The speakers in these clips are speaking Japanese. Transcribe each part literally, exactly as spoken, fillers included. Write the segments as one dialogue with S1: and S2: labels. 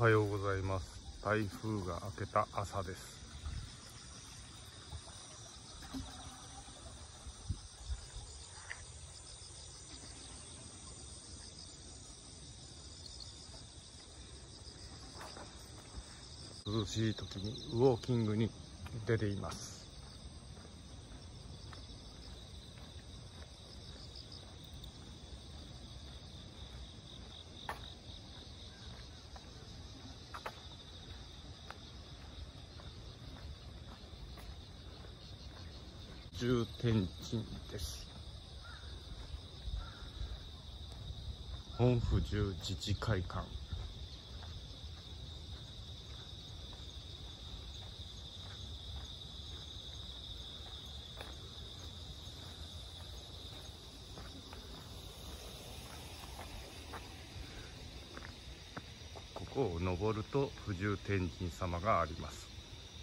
S1: はようございます。台風が明けた朝です。涼しい時にウォーキングに出ています。重天神です。本府中自治会館。ここを登ると不重天神様があります。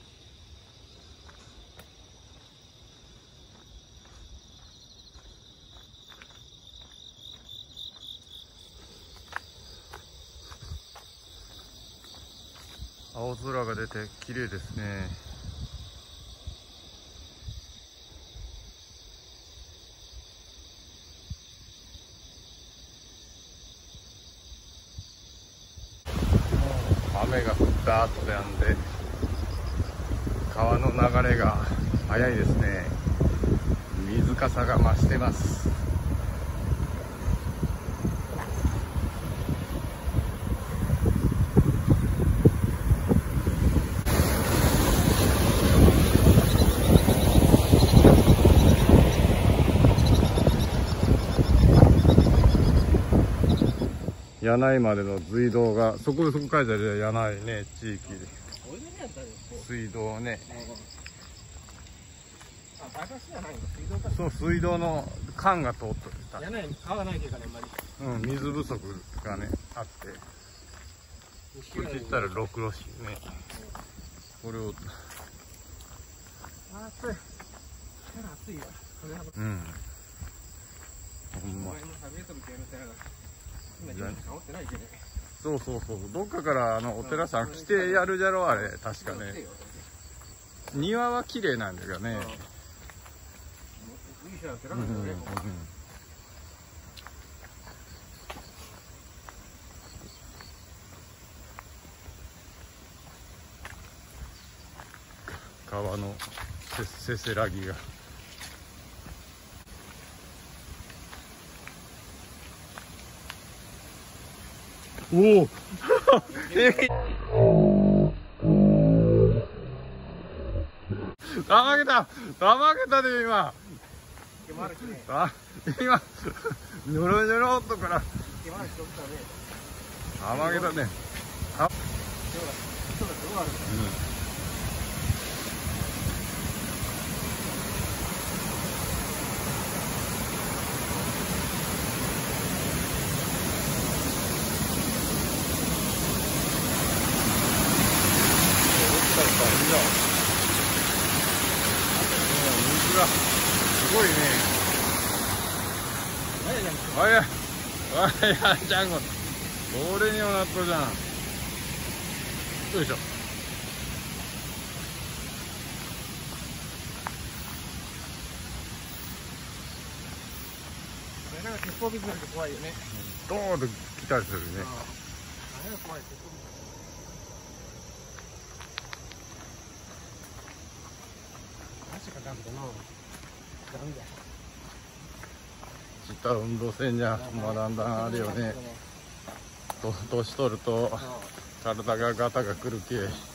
S1: 青空が出て綺麗ですね。雨が降った後であんで川の流れが速いですね。水かさが増してます。柳井までの水道がそこそこ書いてある柳井ね、地域で水道ね、そう水道の管が通ってた。
S2: 柳井川がないけどね、
S1: うん、水不足がねあって、こっち行ったら六路市ね、これを
S2: 暑い暑いわ。
S1: うん、ほんまそうそうそう、どっかからあのお寺さん来てやるじゃろあれ、確かね。庭は綺麗なんだけどね。川のせせらぎが。おおたまげたたまげたで今あ今ニョロニョロっとからたまげたね。あ、うん水がすごいね。あやあやちゃんここれにもなっとるじゃん。よいしょ。
S2: なんか鉄砲水なんて怖いよね。
S1: ドーンと来たりするね。
S2: あれが怖い。鉄砲水足がダメだな。ダメだ。
S1: ちった運動せんにゃまあだんだんあるよね。と年取ると体がガタがくるけ。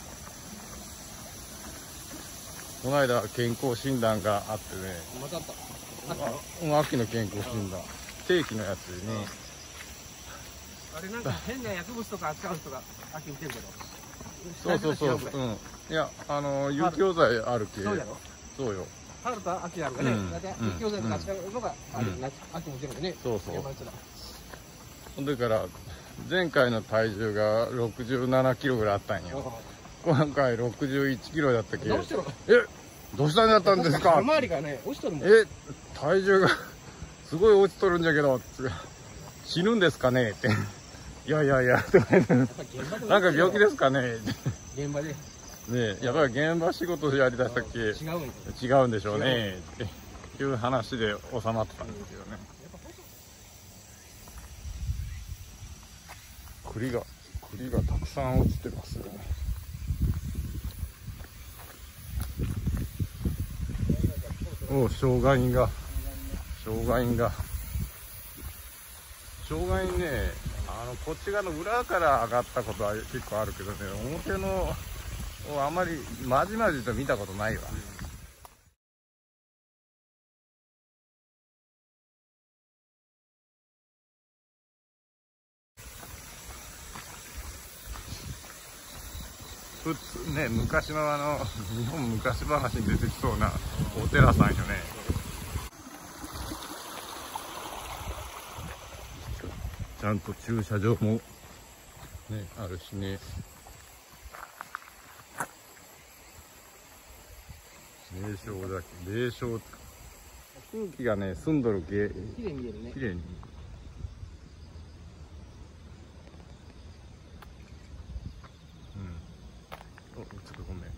S1: この間健康診断があってね。
S2: またあった。
S1: あ、秋の健康診断定期のやつでね。
S2: あれなんか変な薬物とか扱う人が秋見てるけど。
S1: そうそうそう。うん。いや、あの有機剤あるけ。
S2: そうやろ。
S1: そうよ。
S2: 春と秋あるからね。だいたい有機剤とか扱うのがあれ秋見てるね。
S1: そうそう。ほんでから前回の体重がろくじゅうななキロぐらいあったんよ。今回ろくじゅういちキロだったけ。
S2: どうしてるの？
S1: え、どうしたんだったんですか？
S2: 周りがね、落ちとるもん。
S1: え、体重がすごい落ちとるんじゃけど、死ぬんですかねって。 いやいやいや、とか言ってなんか病気ですかね。
S2: 現場で。
S1: ねえ、やっぱり現場仕事やりだしたっけ、
S2: 違うん
S1: 違うんでしょうねっていう話で収まってたんですけどね。栗が栗がたくさん落ちてますね。お、生姜印が生姜印が生姜印ね、あのこっち側の裏から上がったことは結構あるけどね、表のあんまりまじまじと見たことないわ。普通ね、昔のあの日本昔話に出てきそうなお寺さんよね。ちゃんと駐車場もねあるしね。霊障だけ霊障、空気がね澄んどるけ
S2: 綺麗に見えるね。
S1: 綺麗に。うん。お、ちょっとごめん。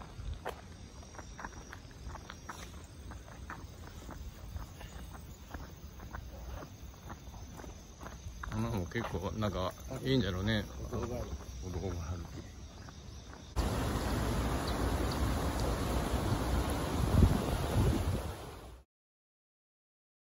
S1: 花も結構なんかいいんじゃろうね。
S2: お堂がある。
S1: お堂がある。